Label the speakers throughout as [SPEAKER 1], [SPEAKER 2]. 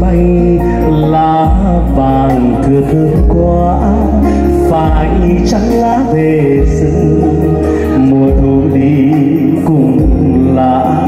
[SPEAKER 1] bay, lá vàng thưa thớt quá, phải chăng lá về rừng mùa thu đi cùng lá.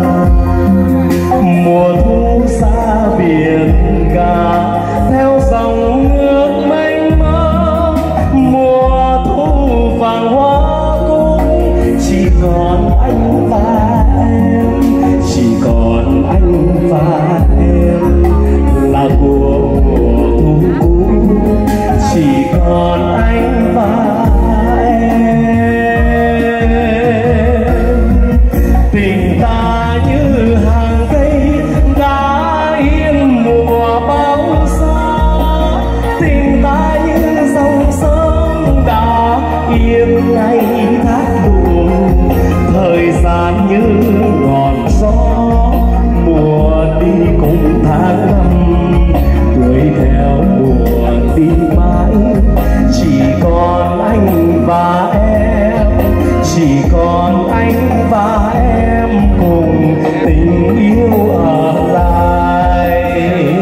[SPEAKER 1] Mùa thu xa biển cả theo dòng nước mênh mông, mùa thu vàng hoa cũng chỉ còn anh và em, chỉ còn anh và em là của mùa thu cũ, chỉ còn anh và em. Tình ta như hàng cây đã yên mùa bão xa, tình ta như dòng sông đã yên ngày thác luồng. Thời gian như ngọn gió mùa đi cùng tháng năm, tuổi theo mùa đi mãi, chỉ còn anh và em, chỉ còn anh và em cùng tình yêu ở lại.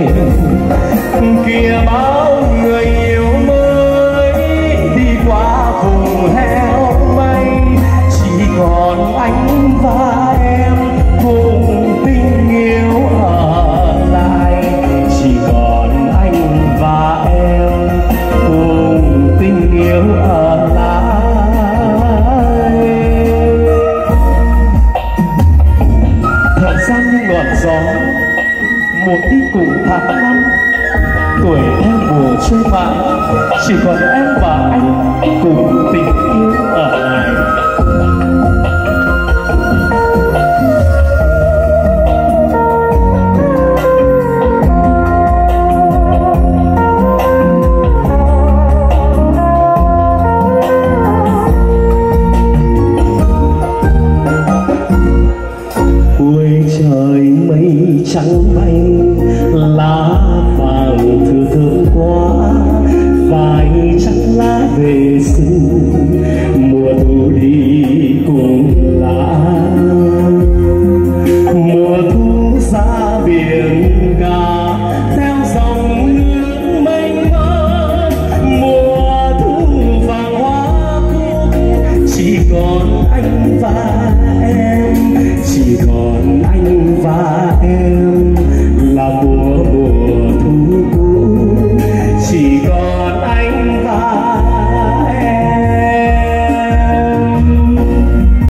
[SPEAKER 1] Kìa bao người yêu mới đi qua vùng heo mây, chỉ còn anh và em cùng tình yêu ở lại, chỉ còn anh và em cùng tình yêu ở lại. Thời gian như ngọn gió, một đi cùng tháng năm, tuổi theo mùa trôi mãi, chỉ còn em và anh cùng tình yêu ở lại. Cuối trời mây trắng bay, lá vàng thưa thớt quá, phải chăng lá về xưa